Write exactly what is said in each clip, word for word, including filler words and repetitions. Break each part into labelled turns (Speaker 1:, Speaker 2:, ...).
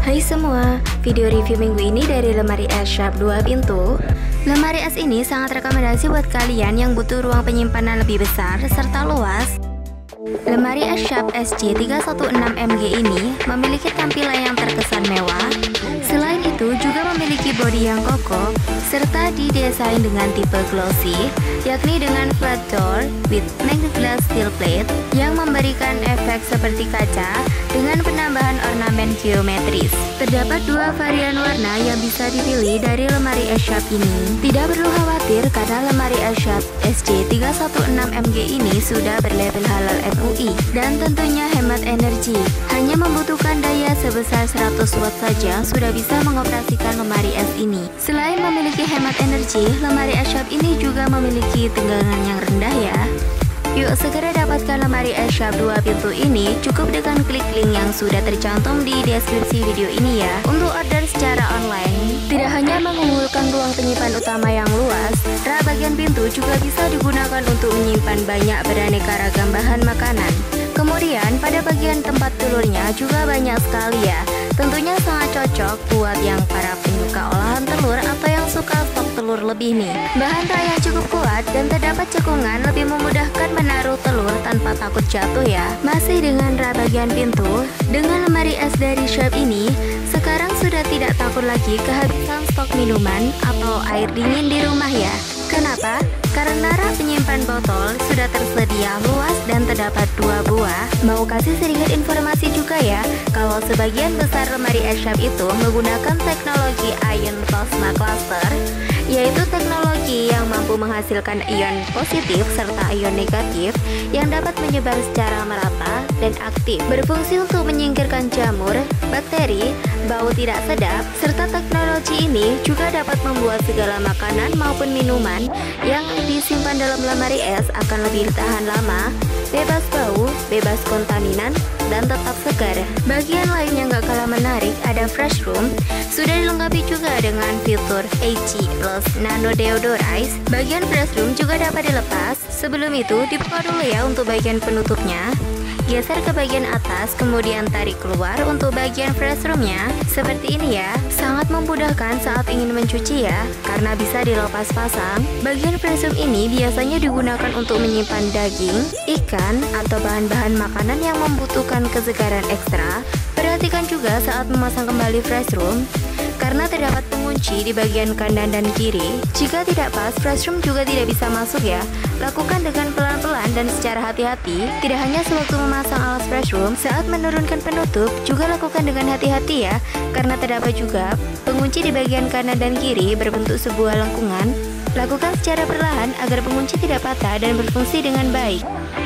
Speaker 1: Hai semua, video review minggu ini dari lemari es Sharp dua pintu. Lemari es ini sangat rekomendasi buat kalian yang butuh ruang penyimpanan lebih besar serta luas. Lemari es Sharp S J tiga satu enam M G ini memiliki tampilan yang terkesan mewah. Selain itu juga memiliki bodi yang kokoh serta didesain dengan tipe glossy, yakni dengan flat door with magnifying glass steel plate yang memberikan efek seperti kaca dengan penambahan ornamen geometris. Terdapat dua varian warna yang bisa dipilih dari lemari es Sharp ini. Tidak perlu khawatir karena lemari es Sharp S J tiga satu enam M G ini sudah berlabel halal M U I dan tentunya hemat energi. Hanya membutuhkan daya sebesar seratus watt saja sudah bisa mengoperasikan lemari es ini. Selain memiliki hemat energi, lemari es Sharp ini juga memiliki tenggangan yang rendah ya. Yuk segera dapatkan lemari es Sharp dua pintu ini cukup dengan klik link yang sudah tercantum di deskripsi video ini ya. Untuk order secara online, tidak hanya mengunggulkan ruang penyimpan utama yang luas, rak bagian pintu juga bisa digunakan untuk menyimpan banyak beraneka ragam bahan makanan. Kemudian pada bagian tempat telurnya juga banyak sekali ya. Tentunya sangat cocok buat yang para penyuka olahan telur atau yang suka stok telur lebih nih. Bahan rak yang cukup kuat dan terdapat cekungan lebih memudahkan menaruh telur tanpa takut jatuh ya. Masih dengan rak bagian pintu, dengan lemari es dari Sharp ini, sekarang sudah tidak takut lagi kehabisan stok minuman atau air dingin di rumah ya. Kenapa? Karena rak penyimpan botol sudah tersedia luas dan terdapat dua buah. Mau kasih sedikit informasi juga ya, kalau sebagian besar lemari es Sharp itu menggunakan teknologi ion plasma cluster, yaitu teknologi yang mampu menghasilkan ion positif serta ion negatif yang dapat menyebar secara merata dan aktif, berfungsi untuk menyingkirkan jamur, bakteri, bau tidak sedap, serta teknologi ini juga dapat membuat segala makanan maupun minuman yang disimpan dalam lemari es akan lebih tahan lama, bebas bau, bebas kontaminan, dan tetap segar. Bagian lain yang gak kalah menarik ada Fresh Room, sudah dilengkapi juga dengan fitur A G plus Nano Deodorize. Bagian Fresh Room juga dapat dilepas. Sebelum itu dibuka dulu ya untuk bagian penutupnya. Geser ke bagian atas, kemudian tarik keluar untuk bagian fresh roomnya. Seperti ini ya, sangat memudahkan saat ingin mencuci ya, karena bisa dilepas pasang. Bagian fresh room ini biasanya digunakan untuk menyimpan daging, ikan, atau bahan-bahan makanan yang membutuhkan kesegaran ekstra. Perhatikan juga saat memasang kembali fresh room, karena terdapat pengunci di bagian kanan dan kiri. Jika tidak pas, fresh room juga tidak bisa masuk ya. Lakukan dengan pelan-pelan dan secara hati-hati. Tidak hanya sewaktu memasang alas fresh room, saat menurunkan penutup juga lakukan dengan hati-hati ya, karena terdapat juga pengunci di bagian kanan dan kiri berbentuk sebuah lengkungan. Lakukan secara perlahan agar pengunci tidak patah dan berfungsi dengan baik.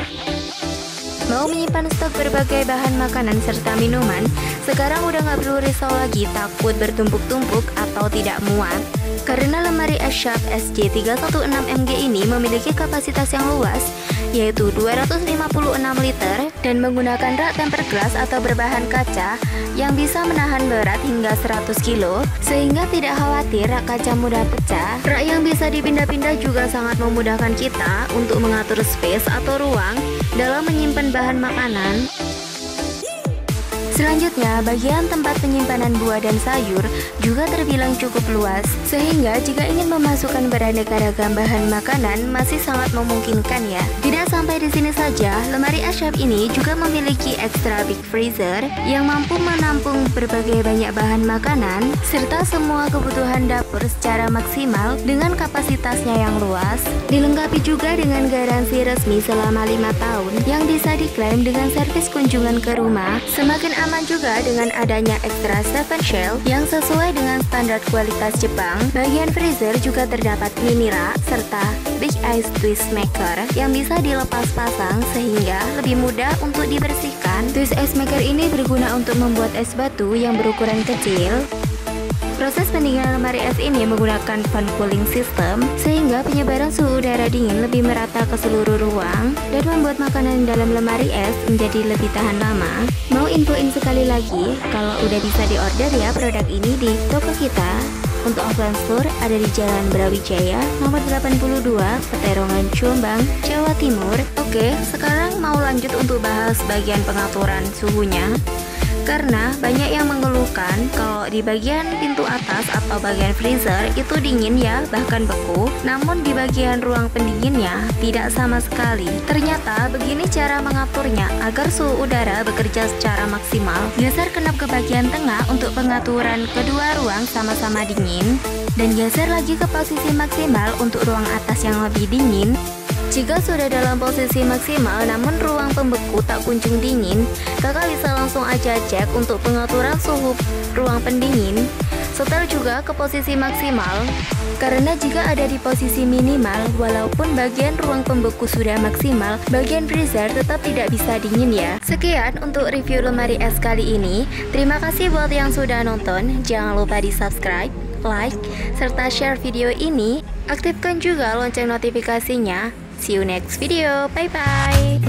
Speaker 1: Mau menyimpan stok berbagai bahan makanan serta minuman, sekarang udah nggak perlu risau lagi takut bertumpuk-tumpuk atau tidak muat. Karena lemari es Sharp S J tiga satu enam M G ini memiliki kapasitas yang luas, yaitu dua ratus lima puluh enam liter, dan menggunakan rak tempered glass atau berbahan kaca yang bisa menahan berat hingga seratus kilo, sehingga tidak khawatir rak kaca mudah pecah. Rak yang bisa dipindah-pindah juga sangat memudahkan kita untuk mengatur space atau ruang dalam menyimpan bahan makanan. Selanjutnya, bagian tempat penyimpanan buah dan sayur juga terbilang cukup luas, sehingga jika ingin memasukkan beraneka ragam bahan makanan masih sangat memungkinkan ya. Tidak sampai di sini saja, lemari es Sharp ini juga memiliki extra big freezer yang mampu menampung berbagai banyak bahan makanan serta semua kebutuhan dapur secara maksimal dengan kapasitasnya yang luas. Dilengkapi juga dengan garansi resmi selama lima tahun yang bisa diklaim dengan servis kunjungan ke rumah. Semakin aman juga dengan adanya extra seven shell yang sesuai dengan standar kualitas Jepang. Bagian freezer juga terdapat mini rak serta big ice twist maker yang bisa dilepas pasang sehingga lebih mudah untuk dibersihkan. Twist ice maker ini berguna untuk membuat es batu yang berukuran kecil. Proses pendinginan lemari es ini menggunakan fan cooling system sehingga penyebaran suhu udara dingin lebih merata ke seluruh ruang dan membuat makanan dalam lemari es menjadi lebih tahan lama. Mau infoin sekali lagi, kalau udah bisa diorder ya produk ini di toko kita. Untuk offline store ada di Jalan Brawijaya nomor delapan puluh dua, Peterongan, Jombang, Jawa Timur. Oke, sekarang mau lanjut untuk bahas bagian pengaturan suhunya. Karena banyak yang mengeluhkan kalau di bagian pintu atas atau bagian freezer itu dingin ya, bahkan beku. Namun di bagian ruang pendinginnya tidak sama sekali. Ternyata begini cara mengaturnya agar suhu udara bekerja secara maksimal. Geser kenop ke bagian tengah untuk pengaturan kedua ruang sama-sama dingin, dan geser lagi ke posisi maksimal untuk ruang atas yang lebih dingin. Jika sudah dalam posisi maksimal namun ruang pembeku tak kunjung dingin, kakak bisa langsung aja cek untuk pengaturan suhu ruang pendingin. Setel juga ke posisi maksimal, karena jika ada di posisi minimal, walaupun bagian ruang pembeku sudah maksimal, bagian freezer tetap tidak bisa dingin ya. Sekian untuk review lemari es kali ini. Terima kasih buat yang sudah nonton. Jangan lupa di subscribe, like, serta share video ini. Aktifkan juga lonceng notifikasinya. See you next video. Bye bye.